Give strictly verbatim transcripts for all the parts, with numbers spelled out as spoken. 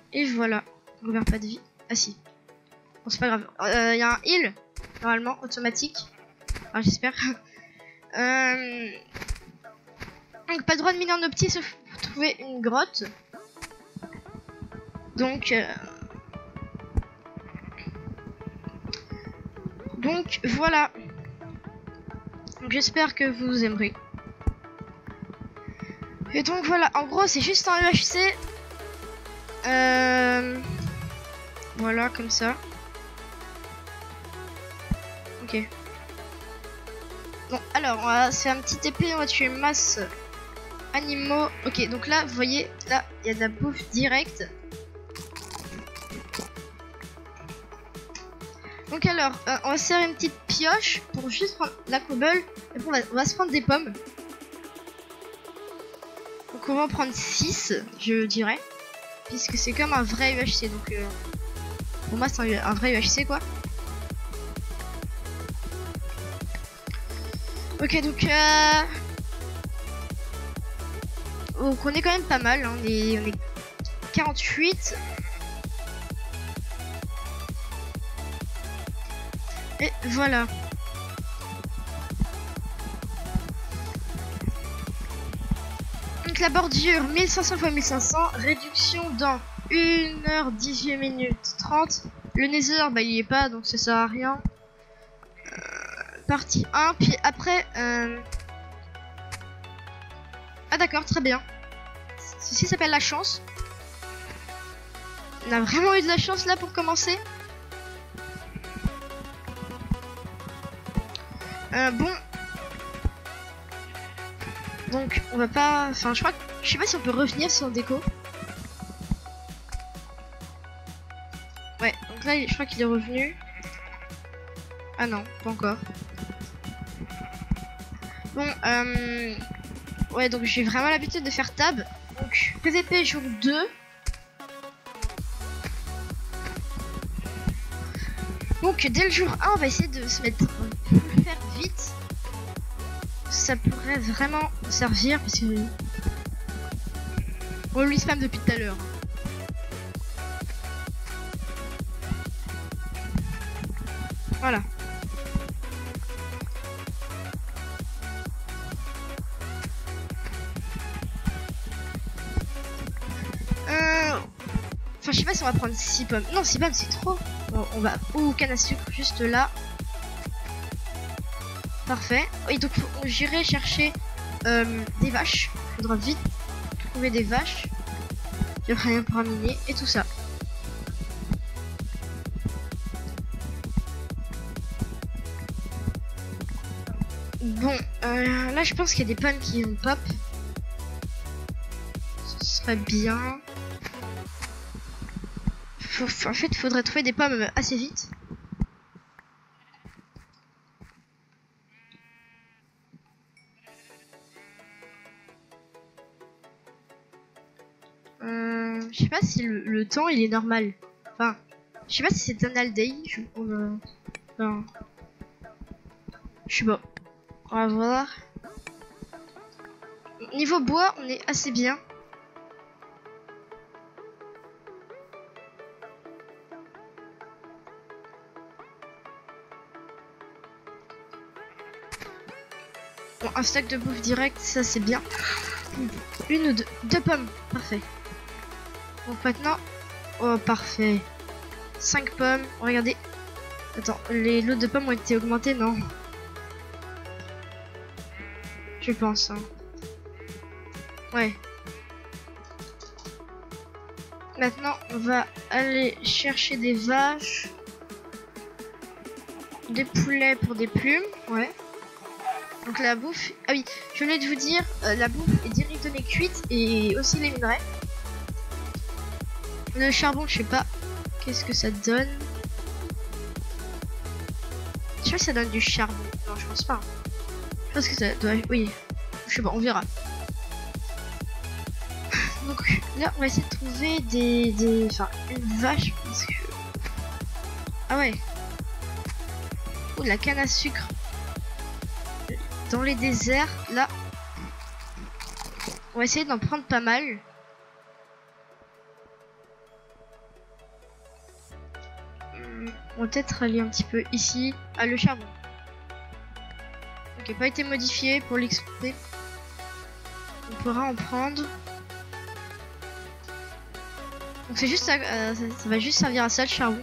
Et voilà. On perd pas de vie. Ah si. Bon, c'est pas grave. Il euh, y a un heal, normalement, automatique. Enfin, j'espère. euh... Donc, pas le droit de miner en opti sauf pour trouver une grotte. Donc... Euh... Donc, voilà. Donc, j'espère que vous aimerez. Et donc, voilà. En gros, c'est juste un U H C. Euh... Voilà, comme ça. Ok. Bon, alors, c'est un petit épée, on va tuer masse animaux. Ok, donc là, vous voyez, là, il y a de la bouffe directe. Donc alors, euh, on va se faire une petite pioche pour juste prendre la cobble. Et on va, on va se prendre des pommes. Donc on va en prendre six, je dirais. Puisque c'est comme un vrai U H C, donc... Euh, pour moi, c'est un, un vrai U H C, quoi. Ok, donc... Euh... Donc on est quand même pas mal, hein. on, est, on est quarante-huit. Et voilà. Donc la bordure, mille cinq cents fois mille cinq cents, réduction dans une heure dix-huit minutes trente. Le nether, bah il y est pas, donc ça sert à rien. Euh, partie un, puis après... Euh... Ah d'accord, très bien. Ceci s'appelle la chance. On a vraiment eu de la chance là pour commencer. Euh, bon. Donc on va pas... Enfin je crois que... Je sais pas si on peut revenir sur déco. Ouais, donc là je crois qu'il est revenu. Ah non, pas encore. Bon, euh... ouais, donc j'ai vraiment l'habitude de faire tab. Donc P V P jour deux. Donc dès le jour un, on va essayer de se mettre faire vite. Ça pourrait vraiment servir parce que on lui spam depuis tout à l'heure. Voilà. Euh... Enfin, je sais pas si on va prendre six pommes. Non, six pommes, c'est trop. Bon, on va au canne à sucre juste là. Parfait. Et donc, j'irai chercher euh, des vaches. Il faudra vite trouver des vaches. Puis après, rien pour miner et tout ça. Bon, euh, là, je pense qu'il y a des pommes qui vont pop. Ce serait bien. Faut, en fait, il faudrait trouver des pommes assez vite. Euh, je sais pas si le, le temps il est normal. Enfin, je sais pas si c'est un all day. Je, on, euh, enfin, je sais pas. On va voir. Niveau bois, on est assez bien. Bon, un stack de bouffe direct, ça c'est bien. Une ou deux, deux pommes, parfait. Donc maintenant, oh parfait. cinq pommes, regardez. Attends, les lots de pommes ont été augmentés, non? Je pense. Hein. Ouais. Maintenant, on va aller chercher des vaches. Des poulets pour des plumes, ouais. Donc la bouffe, ah oui, je voulais vous dire, euh, la bouffe est directement cuite et aussi les minerais. Le charbon, je sais pas, qu'est-ce que ça donne. Je sais pas si ça donne du charbon, non je pense pas. Je pense que ça doit, oui, je sais pas, on verra. Donc là, on va essayer de trouver des, des, enfin une vache parce que, ah ouais, oh de la canne à sucre. Dans les déserts, là, on va essayer d'en prendre pas mal. On va peut-être aller un petit peu ici. Ah, le charbon. Ok, pas été modifié pour l'X P. On pourra en prendre. Donc c'est juste ça, euh, ça, ça va juste servir à ça le charbon.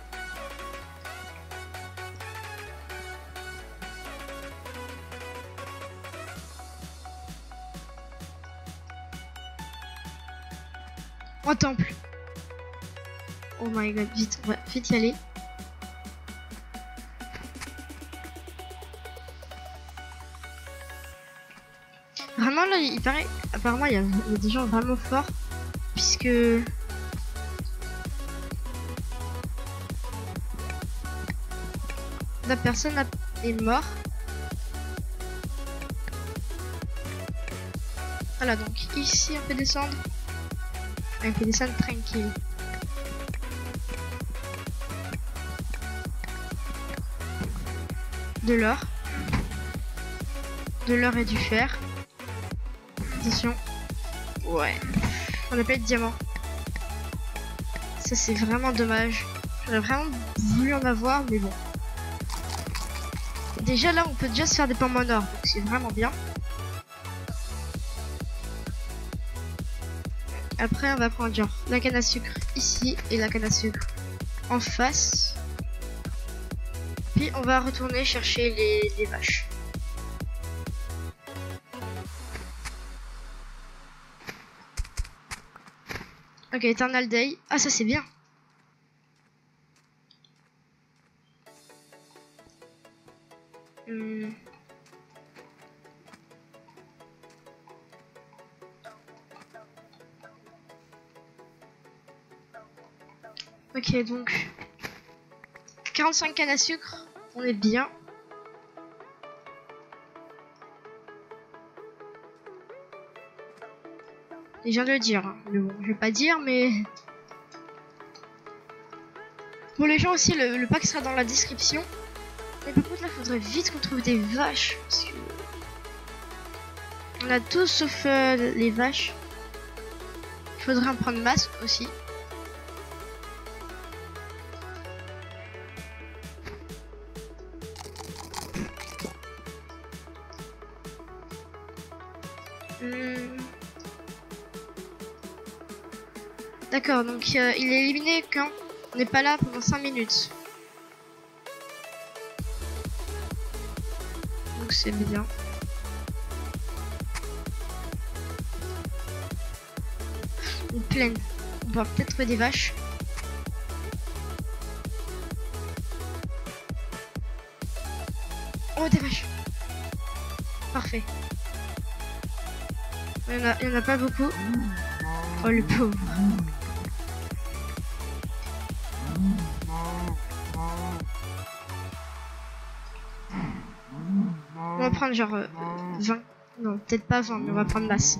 Oh, temple. Oh my god, vite, on va vite y aller. Vraiment là, il paraît, apparemment il y, a, il y a des gens vraiment forts, puisque la personne est morte. Voilà, donc ici on peut descendre. On peut descendre tranquille. De l'or. De l'or et du fer. Attention. Ouais. On n'a pas eu de diamant. Ça c'est vraiment dommage. J'aurais vraiment voulu en avoir, mais bon. Déjà là on peut déjà se faire des pommes en or, donc c'est vraiment bien. Après on va prendre genre la canne à sucre ici et la canne à sucre en face. Puis on va retourner chercher les, les vaches. Ok, Eternal Day. Ah ça c'est bien. Hmm. Ok, donc quarante-cinq cannes à sucre, on est bien. Et je viens de le dire, hein. Mais bon, je vais pas dire, mais pour les gens aussi, le, le pack sera dans la description. Mais par contre là, faudrait vite qu'on trouve des vaches, parce que on a tout sauf euh, les vaches. Il faudrait en prendre masse aussi. Hmm. D'accord, donc euh, il est éliminé quand on n'est pas là pendant cinq minutes. Donc c'est bien. Une plaine. On va peut-être trouver des vaches. Oh, des vaches. Parfait. Il n'y en, en a pas beaucoup. Oh, le pauvre. On va prendre genre euh, vingt. Non, peut-être pas vingt, mais on va prendre masse.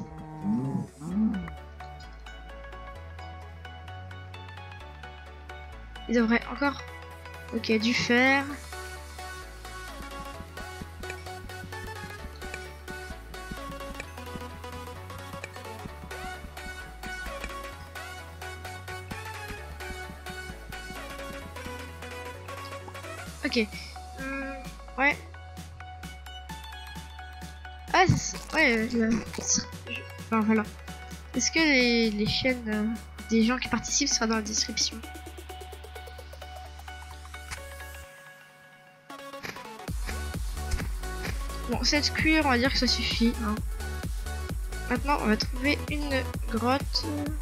Il devrait encore... Ok, du fer. Ok. Hum, ouais. Ah, ouais. Euh, enfin, voilà. Est-ce que les, les chaînes euh, des gens qui participent sera dans la description? Bon, cette cuir, on va dire que ça suffit. Hein. Maintenant, on va trouver une grotte.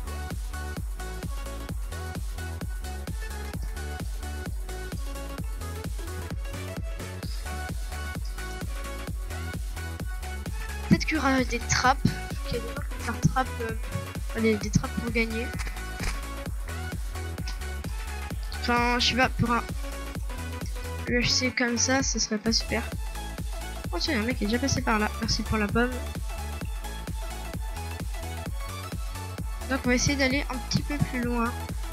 Peut-être qu'il y aura des trappes. Il y a des gens qui vont faire trappes, euh, des, des trappes pour gagner. Enfin, je sais pas, pour un U H C comme ça, ce serait pas super. Oh tiens, il y a un mec qui est déjà passé par là. Merci pour la pomme. Donc on va essayer d'aller un petit peu plus loin.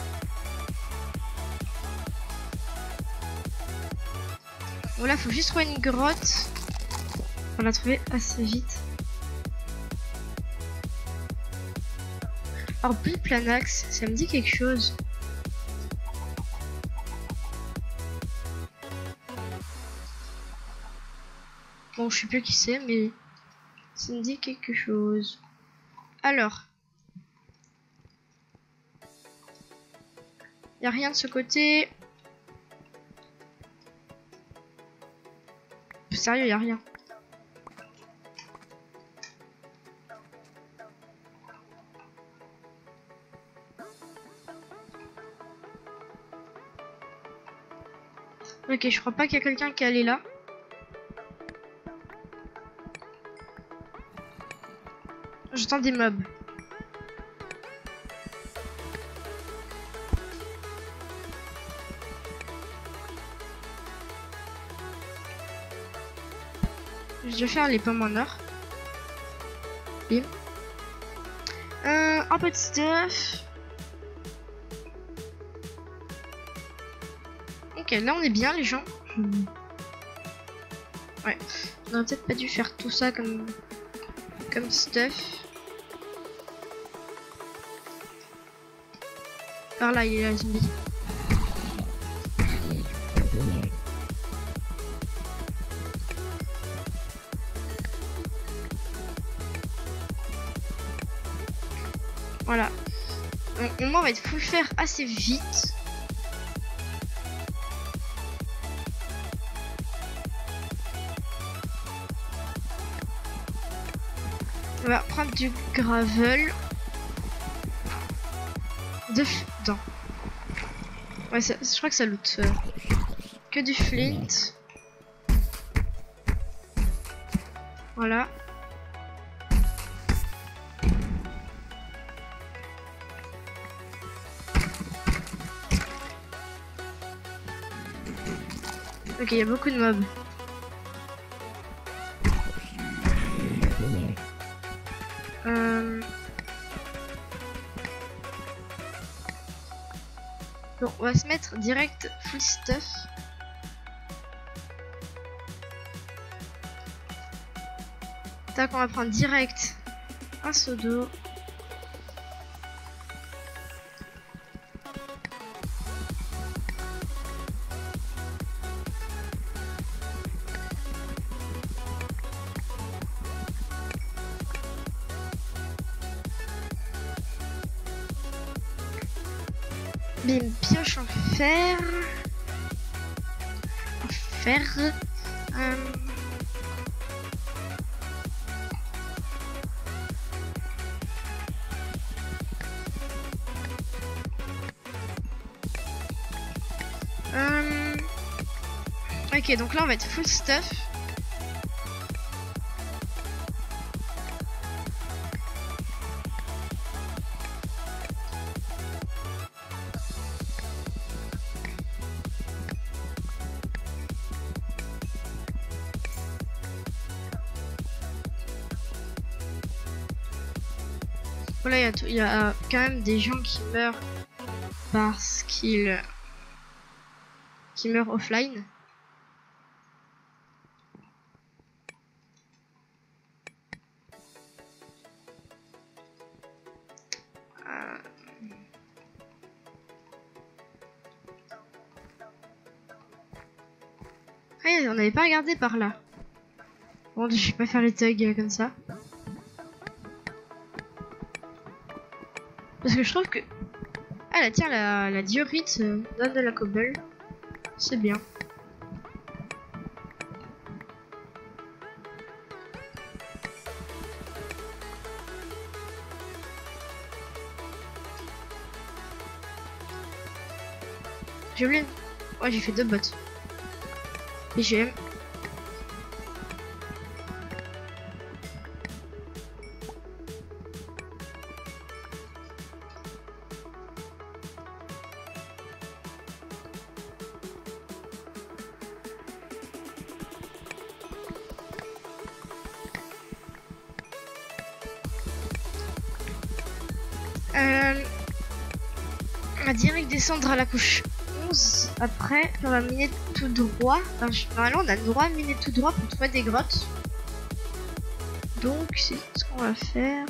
Bon là, faut juste trouver une grotte. On l'a trouvé assez vite. Alors, Biplanax, ça me dit quelque chose. Bon, je sais plus qui c'est, mais ça me dit quelque chose. Alors. Y a rien de ce côté. Sérieux, y a rien. Ok, je crois pas qu'il y a quelqu'un qui est allé là. J'entends des mobs. Je vais faire les pommes en or. Bim. Euh, un peu de stuff. Ok, là on est bien les gens. Ouais, on aurait peut-être pas dû faire tout ça comme comme stuff. Par là il est là le zombie. Voilà. On, on va être full faire assez vite. On va prendre du gravel. De non. Ouais, ça, je crois que ça loot. Euh, que du flint. Voilà. Ok, il y a beaucoup de mobs. Euh... Bon, on va se mettre direct full stuff. Tac, on va prendre direct un seau d'eau. Bim, pioche en fer. En fer. Euh... Euh... Ok, donc là on va être full stuff. Voilà, il y, y a quand même des gens qui meurent parce qu'ils qui meurent offline. Euh... Ah, on n'avait pas regardé par là. Bon, je vais pas faire les thugs comme ça. Parce que je trouve que... Ah là, tiens, la, la diorite euh, donne de la cobble. C'est bien. J'ai oublié... Ouais, j'ai fait deux bots. P G M. Euh, on va direct descendre à la couche onze. Après, on va miner tout droit. Enfin, normalement, on a le droit de miner tout droit pour trouver des grottes. Donc, c'est ce qu'on va faire.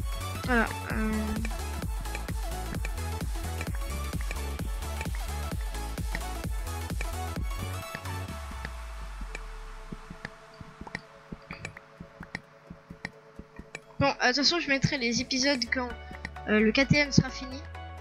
Voilà. Euh... Bon, attention, je mettrai les épisodes quand euh, le K T M sera fini.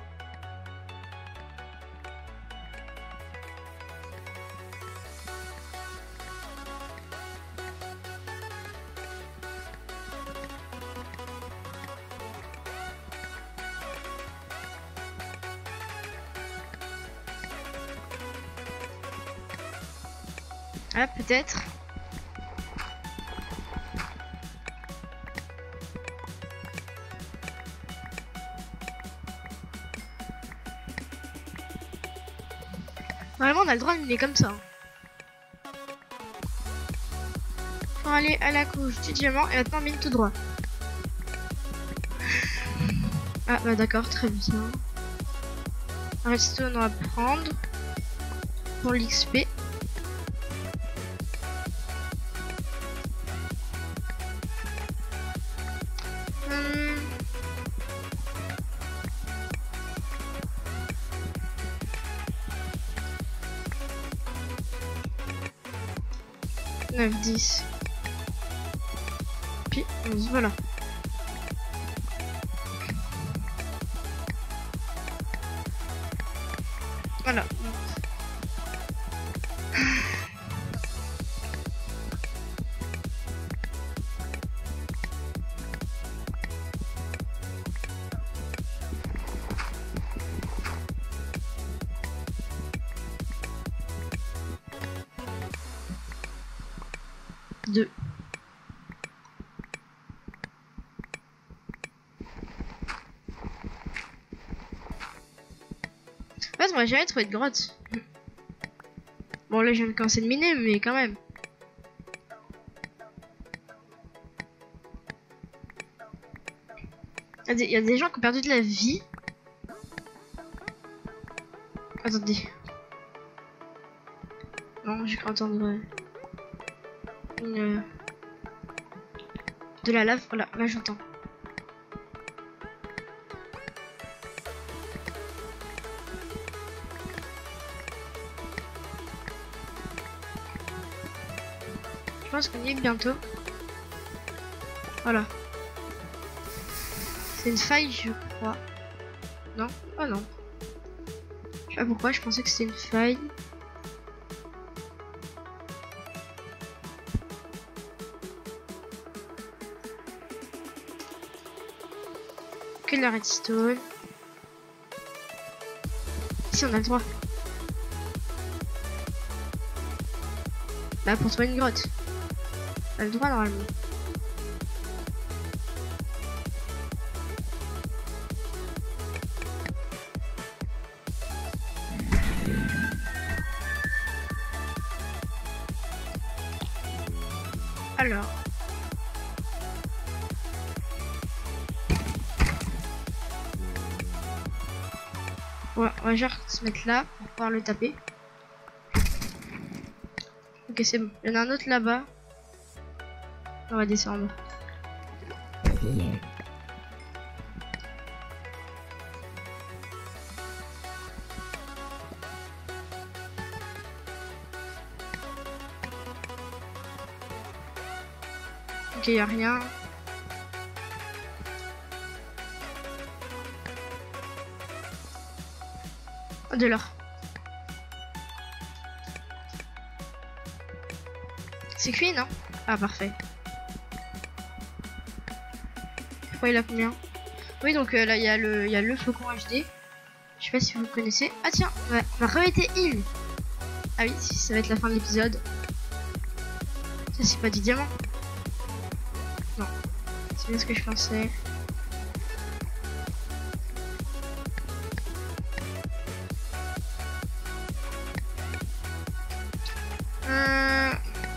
Ah, peut-être. Normalement, on a le droit de miner comme ça. Hein. Faut aller à la couche du diamant et maintenant mine tout droit. Ah, bah d'accord, très bien. Un redstone, on va prendre pour l'X P. neuf, dix. Puis onze, voilà. Voilà. Deux. En fait, moi j'ai jamais trouvé de grotte. Bon, là je viens de commencer de miner, mais quand même. Il y, y a des gens qui ont perdu de la vie. Attendez. Non, j'ai cru entendre une... de la lave. Voilà, là j'entends. Je pense qu'on y est bientôt. Voilà. C'est une faille, je crois. Non? Oh non. Je sais pas pourquoi, je pensais que c'était une faille. Que de la redstone. Si, on a le droit. Là, pour trouver une grotte. On a le droit normalement. Alors. Ouais, on va genre se mettre là pour pouvoir le taper. Ok, c'est bon. Il y en a un autre là-bas. On va descendre. Ok, il n'y a rien. Oh, de l'or. C'est cuit, non? Ah, parfait. Pourquoi il a combien? Oui, donc euh, là, il y a le, il y a le Faucon H D. Je sais pas si vous le connaissez. Ah tiens, ouais, on a re-été heal. Ah oui, ça va être la fin de l'épisode. Ça, c'est pas du diamant. Non, c'est bien ce que je pensais. Euh...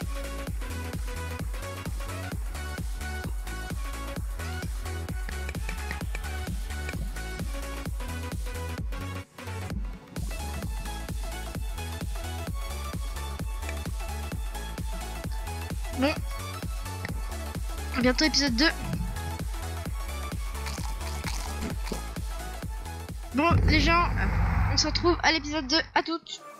Bon. Bientôt épisode deux. Bon les gens, on se retrouve à l'épisode deux. À toutes.